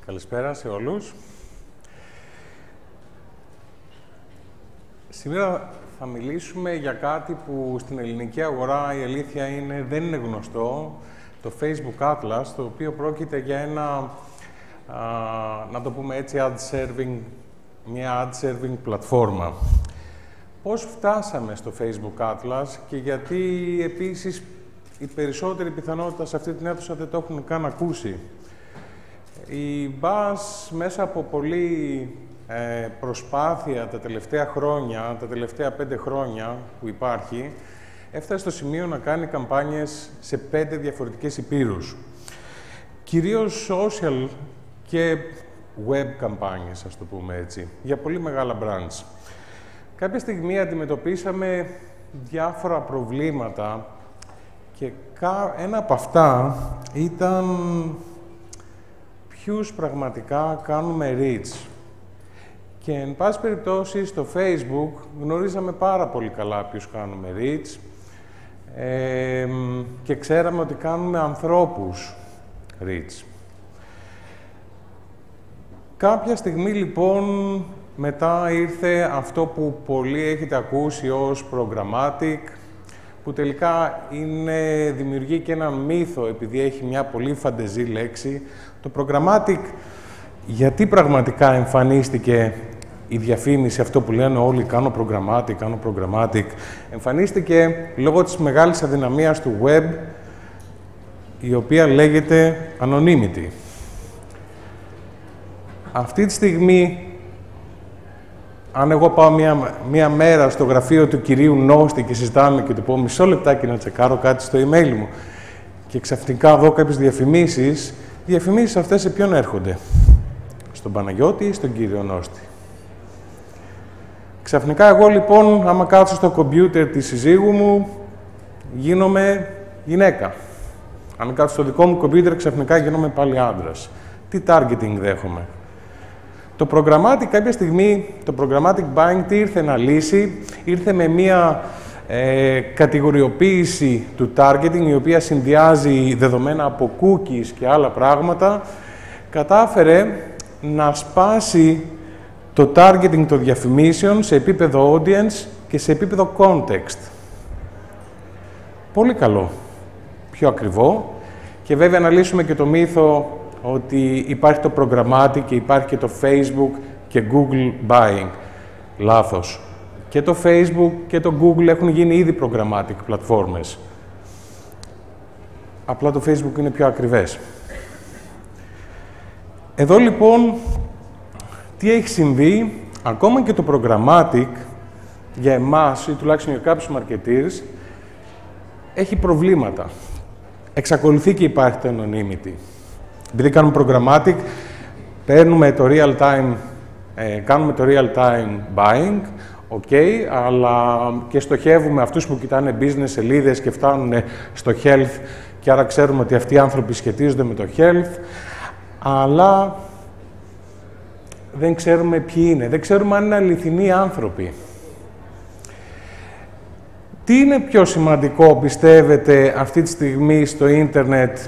Καλησπέρα σε όλους. Σήμερα θα μιλήσουμε για κάτι που στην ελληνική αγορά η αλήθεια είναι δεν είναι γνωστό, το Facebook Atlas, το οποίο πρόκειται για ένα, να το πούμε έτσι, μια ad-serving πλατφόρμα. Πώς φτάσαμε στο Facebook Atlas και γιατί επίσης οι περισσότεροι πιθανότητα σε αυτή την αίθουσα δεν το έχουν καν ακούσει. Η Buzz μέσα από πολλή προσπάθεια τα τελευταία χρόνια, τα τελευταία 5 χρόνια που υπάρχει, έφτασε στο σημείο να κάνει καμπάνιες σε 5 διαφορετικές υπήρους. Κυρίως social και web καμπάνιες, ας το πούμε έτσι, για πολύ μεγάλα brands. Κάποια στιγμή αντιμετωπίσαμε διάφορα προβλήματα και ένα από αυτά ήταν ποιους πραγματικά κάνουμε reach. Και εν πάση περιπτώσει στο Facebook γνωρίζαμε πάρα πολύ καλά ποιους κάνουμε reach και ξέραμε ότι κάνουμε ανθρώπους reach. Κάποια στιγμή λοιπόν μετά ήρθε αυτό που πολλοί έχετε ακούσει ως programmatic, που τελικά δημιουργεί και έναν μύθο επειδή έχει μια πολύ φαντεζή λέξη. Το programmatic, γιατί πραγματικά εμφανίστηκε η διαφήμιση, αυτό που λένε όλοι, κάνω programmatic, εμφανίστηκε λόγω της μεγάλης αδυναμίας του web, η οποία λέγεται anonymity. Αυτή τη στιγμή, αν εγώ πάω μία μέρα στο γραφείο του κυρίου Νόστη και συζητάμε και του πω μισό λεπτάκι να τσεκάρω κάτι στο email μου και ξαφνικά δω κάποιες διαφημίσεις, οι διαφημίσεις αυτές σε ποιον έρχονται? Στον Παναγιώτη ή στον κύριο Νόστη? Ξαφνικά εγώ λοιπόν, άμα κάτσω στο κομπιούτερ της συζύγου μου, γίνομαι γυναίκα. Αν κάτσω στο δικό μου κομπιούτερ, ξαφνικά γίνομαι πάλι άντρας. Τι targeting δέχομαι? Το programmatic κάποια στιγμή, το programmatic buying τι ήρθε να λύσει? Ήρθε με μία κατηγοριοποίηση του targeting, η οποία συνδυάζει δεδομένα από cookies και άλλα πράγματα, κατάφερε να σπάσει το targeting των διαφημίσεων σε επίπεδο audience και σε επίπεδο context. Πολύ καλό. Πιο ακριβό. Και βέβαια να λύσουμε και το μύθο ότι υπάρχει το programmatic και υπάρχει και το Facebook και Google buying. Λάθος. Και το Facebook και το Google έχουν γίνει ήδη programmatic πλατφόρμες. Απλά το Facebook είναι πιο ακριβές. Εδώ λοιπόν, τι έχει συμβεί? Ακόμα και το programmatic για εμάς ή τουλάχιστον για κάποιους marketeers έχει προβλήματα. Εξακολουθεί και υπάρχει το anonymity. Επειδή κάνουμε programmatic, παίρνουμε το real-time, κάνουμε το real-time buying, αλλά και στοχεύουμε αυτούς που κοιτάνε business σελίδες και φτάνουν στο health και άρα ξέρουμε ότι αυτοί οι άνθρωποι σχετίζονται με το health, αλλά δεν ξέρουμε ποιοι είναι, δεν ξέρουμε αν είναι αληθινοί άνθρωποι. Τι είναι πιο σημαντικό, πιστεύετε, αυτή τη στιγμή στο ίντερνετ?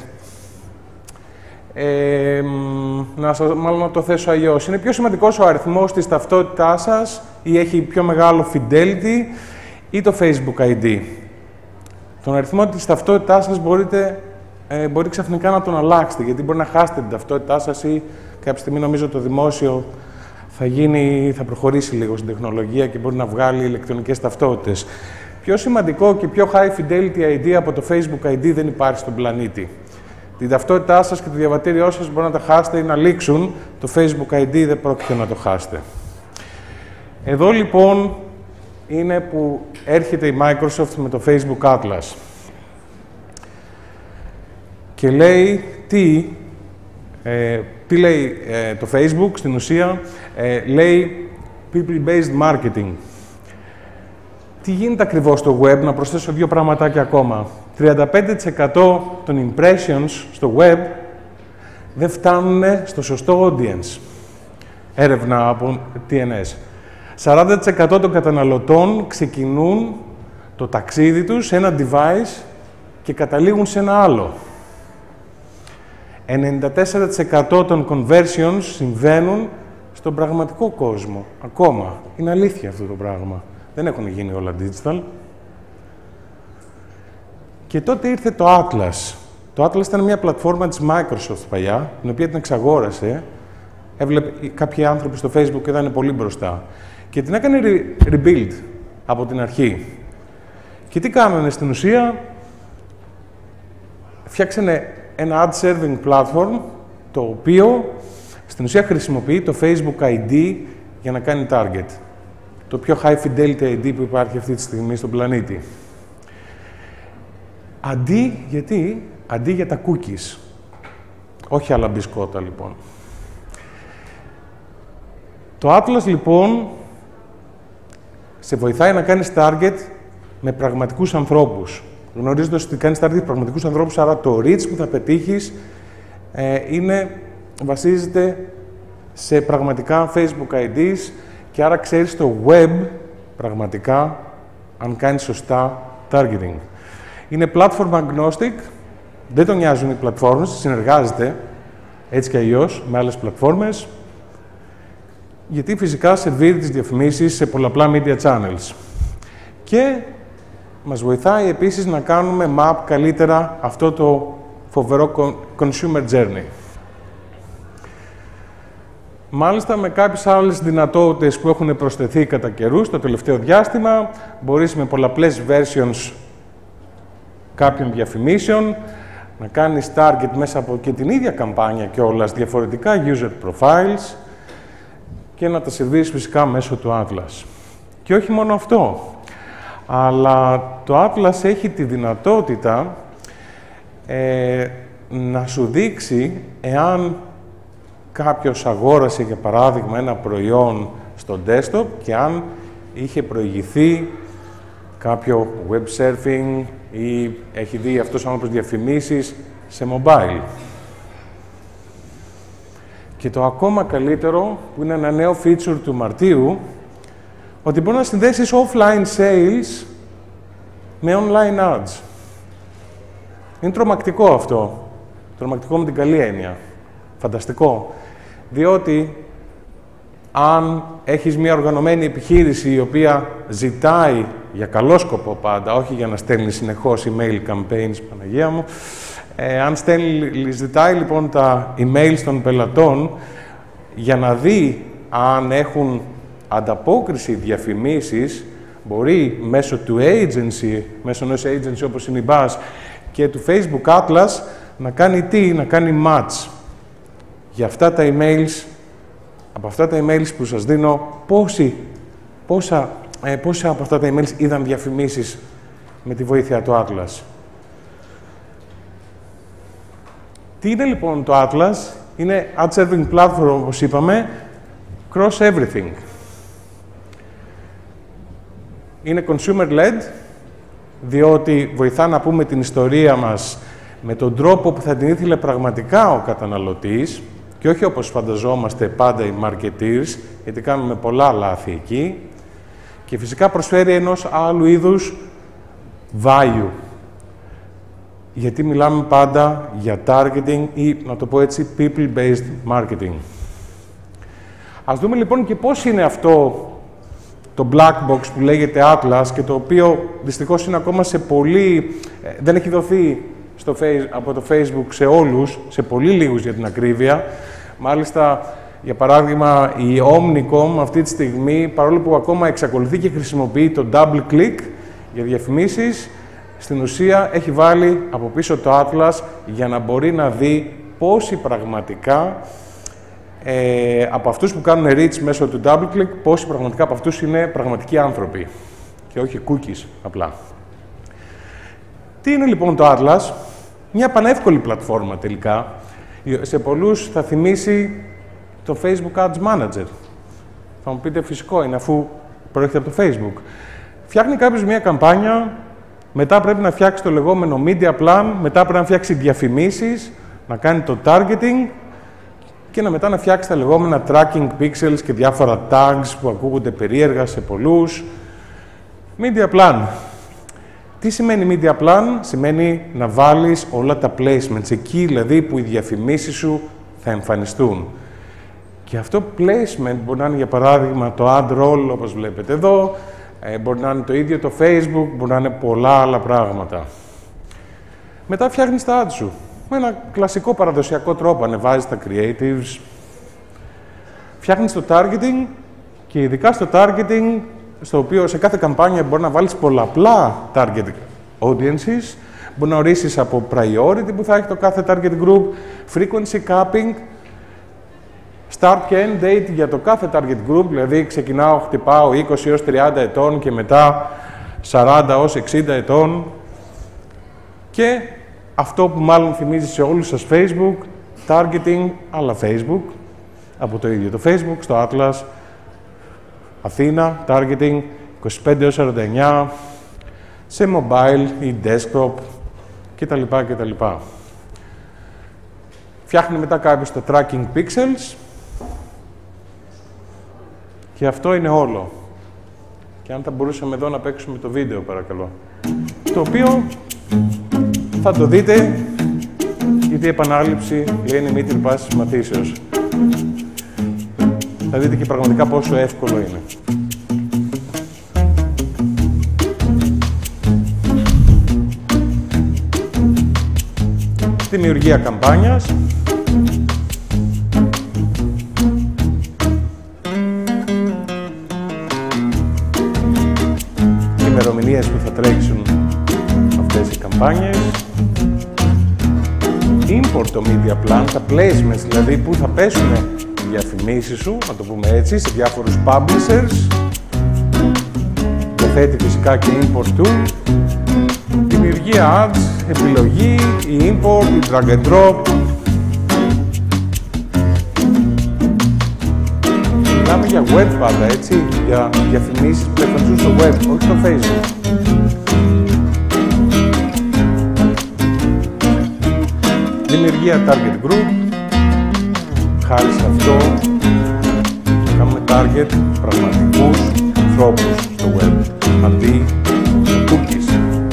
Μάλλον να το θέσω αλλιώς. Είναι πιο σημαντικός ο αριθμός της ταυτότητάς σας ή έχει πιο μεγάλο fidelity ή το Facebook ID? Τον αριθμό της ταυτότητάς σας μπορεί ξαφνικά να τον αλλάξετε, γιατί μπορεί να χάσετε την ταυτότητά σας ή κάποια στιγμή νομίζω το δημόσιο θα προχωρήσει λίγο στην τεχνολογία και μπορεί να βγάλει ηλεκτρονικές ταυτότητες. Πιο σημαντικό και πιο high fidelity ID από το Facebook ID δεν υπάρχει στον πλανήτη. Την ταυτότητά σας και το διαβατήριό σας μπορεί να τα χάσετε ή να λήξουν. Το Facebook ID δεν πρόκειται να το χάσετε. Εδώ λοιπόν είναι που έρχεται η Microsoft με το Facebook Atlas. Και λέει τι λέει το Facebook στην ουσία? Λέει people-based marketing. Τι γίνεται ακριβώς στο web? Να προσθέσω 2 πραγματάκια ακόμα. 35% των impressions στο web δεν φτάνουν στο σωστό audience. Έρευνα από TNS. 40% των καταναλωτών ξεκινούν το ταξίδι τους σε ένα device και καταλήγουν σε ένα άλλο. 94% των conversions συμβαίνουν στον πραγματικό κόσμο. Ακόμα. Είναι αλήθεια αυτό το πράγμα. Δεν έχουν γίνει όλα digital. Και τότε ήρθε το Atlas. Το Atlas ήταν μια πλατφόρμα της Microsoft παλιά, την οποία την εξαγόρασε. Έβλεπε κάποιοι άνθρωποι στο Facebook και ήταν πολύ μπροστά. Και την έκανε rebuild από την αρχή. Και τι κάνανε στην ουσία? Φτιάξανε ένα ad serving platform, το οποίο στην ουσία χρησιμοποιεί το Facebook ID για να κάνει target. Το πιο high fidelity ID που υπάρχει αυτή τη στιγμή στον πλανήτη. Αντί για τα cookies. Όχι άλλα μπισκότα, λοιπόν. Το Atlas, λοιπόν, σε βοηθάει να κάνεις target με πραγματικούς ανθρώπους. Γνωρίζοντας ότι κάνεις target με πραγματικούς ανθρώπους, άρα το reach που θα πετύχεις βασίζεται σε πραγματικά Facebook IDs και άρα ξέρεις το web πραγματικά αν κάνεις σωστά targeting. Είναι platform agnostic, δεν τον νοιάζουν οι πλατφόρμες, συνεργάζεται έτσι και αλλιώς με άλλες πλατφόρμες, γιατί φυσικά σερβίρει τις διαφημίσεις σε πολλαπλά media channels. Και μας βοηθάει επίσης να κάνουμε map καλύτερα αυτό το φοβερό consumer journey. Μάλιστα, με κάποιες άλλες δυνατότητες που έχουν προσθεθεί κατά καιρούς το τελευταίο διάστημα, μπορείς με πολλαπλές versions κάποιων διαφημίσεων να κάνεις target μέσα από και την ίδια καμπάνια κιόλας, διαφορετικά user profiles και να τα σερβίρεις φυσικά μέσω του Atlas. Και όχι μόνο αυτό, αλλά το Atlas έχει τη δυνατότητα να σου δείξει εάν κάποιος αγόρασε, για παράδειγμα, ένα προϊόν στο desktop και αν είχε προηγηθεί κάποιο web surfing ή έχει δει αυτός ο άνθρωπος διαφημίσεις σε mobile. Και το ακόμα καλύτερο, που είναι ένα νέο feature του Μαρτίου, ότι μπορεί να συνδέσεις offline sales με online ads. Είναι τρομακτικό αυτό. Τρομακτικό με την καλή έννοια. Φανταστικό. Διότι αν έχεις μια οργανωμένη επιχείρηση η οποία ζητάει για καλό σκοπό πάντα, όχι για να στέλνει συνεχώς email campaigns, Παναγία μου, αν ζητάει λοιπόν τα emails των πελατών για να δει αν έχουν ανταπόκριση διαφημίσεις, μπορεί μέσω του agency, μέσω ενός agency όπως είναι η BAS και του Facebook Atlas, να κάνει τι? Να κάνει match. Για αυτά τα emails, από αυτά τα emails που σας δίνω, πόσα από αυτά τα emails είδαν διαφημίσεις με τη βοήθεια του Atlas. Τι είναι λοιπόν το Atlas? Είναι ad serving platform, όπως είπαμε, cross everything. Είναι consumer-led, διότι βοηθά να πούμε την ιστορία μας με τον τρόπο που θα την ήθελε πραγματικά ο καταναλωτής και όχι όπως φανταζόμαστε πάντα οι marketeers, γιατί κάνουμε πολλά λάθη εκεί, και φυσικά προσφέρει ενός άλλου είδους value. Γιατί μιλάμε πάντα για targeting ή, να το πω έτσι, people-based marketing. Ας δούμε λοιπόν και πώς είναι αυτό το black box που λέγεται Atlas και το οποίο δυστυχώς είναι ακόμα σε πολύ... δεν έχει δοθεί από το Facebook σε όλους, σε πολύ λίγους για την ακρίβεια. Μάλιστα, για παράδειγμα, η Omnicom αυτή τη στιγμή, παρόλο που ακόμα εξακολουθεί και χρησιμοποιεί το double click για διαφημίσεις, στην ουσία έχει βάλει από πίσω το Atlas για να μπορεί να δει πόσοι πραγματικά από αυτούς που κάνουν reach μέσω του double click, πόσοι πραγματικά από αυτούς είναι πραγματικοί άνθρωποι και όχι cookies απλά. Τι είναι λοιπόν το Atlas? Μια πανεύκολη πλατφόρμα τελικά. Σε πολλούς θα θυμίσει το Facebook Ads Manager. Θα μου πείτε φυσικό είναι αφού προέρχεται από το Facebook. Φτιάχνει κάποιος μια καμπάνια, μετά πρέπει να φτιάξει το λεγόμενο media plan, μετά πρέπει να φτιάξει διαφημίσεις, να κάνει το targeting και μετά να φτιάξει τα λεγόμενα tracking pixels και διάφορα tags που ακούγονται περίεργα σε πολλούς. Media plan. Τι σημαίνει media plan? Σημαίνει να βάλεις όλα τα placements, εκεί δηλαδή που οι διαφημίσεις σου θα εμφανιστούν. Και αυτό placement μπορεί να είναι, για παράδειγμα, το ad roll, όπως βλέπετε εδώ, μπορεί να είναι το ίδιο το Facebook, μπορεί να είναι πολλά άλλα πράγματα. Μετά φτιάχνεις τα ads σου. Με ένα κλασικό παραδοσιακό τρόπο, ανεβάζεις τα creatives, φτιάχνεις το targeting και ειδικά στο targeting, στο οποίο σε κάθε καμπάνια μπορεί να βάλεις πολλαπλά target audiences, μπορεί να ορίσεις από priority που θα έχει το κάθε target group, frequency capping, start και end date για το κάθε target group, δηλαδή ξεκινάω, χτυπάω 20 έως 30 ετών και μετά 40 έως 60 ετών. Και αυτό που μάλλον θυμίζει σε όλους σας Facebook, targeting αλλά Facebook, από το ίδιο το Facebook, στο Atlas, Αθήνα, targeting 25 έως 49, σε mobile ή desktop κτλ. Φτιάχνει μετά κάποιος τα tracking pixels και αυτό είναι όλο. Και αν θα μπορούσαμε εδώ να παίξουμε το βίντεο, παρακαλώ. Το οποίο θα το δείτε, γιατί η επανάληψη λέει μήτρη πάσης μαθήσεως. Θα δείτε και πραγματικά πόσο εύκολο είναι. Δημιουργία καμπάνιας. Ημερομηνίες που θα τρέξουν αυτές οι καμπάνιες. Import το media plan, τα placements, δηλαδή που θα πέσουν οι διαφημίσεις σου, να το πούμε έτσι, σε διάφορους publishers. Διαθέτει φυσικά και import tool. Δημιουργία ads, επιλογή, η import, η drag and drop. Μιλάμε για web πάντα, έτσι, για διαφημίσεις που εμφανίζουν στο web, όχι στο Facebook. Δημιουργία target group. Χάρη σε αυτό, κάνουμε target πραγματικούς ανθρώπους στο web, αντί για cookies.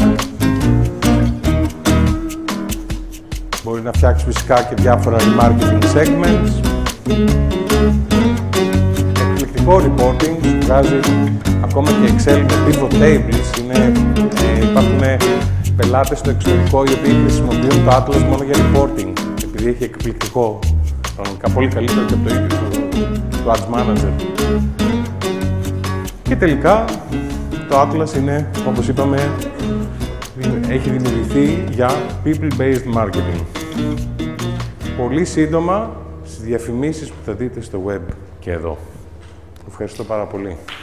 Μπορεί να φτιάξει φυσικά και διάφορα remarketing segments. Εκπληκτικό reporting, βγάζει ακόμα και Excel με pivot tables. Υπάρχουν πελάτες στο εξωτερικό οι οποίοι χρησιμοποιούν το Atlas μόνο για reporting, επειδή έχει εκπληκτικό, πραγματικά πολύ καλύτερο και από το ίδιο του Ads Manager. Και τελικά το Atlas είναι, όπως είπαμε, έχει δημιουργηθεί για people-based marketing. Πολύ σύντομα στις διαφημίσεις που θα δείτε στο web και εδώ. Ευχαριστώ πάρα πολύ.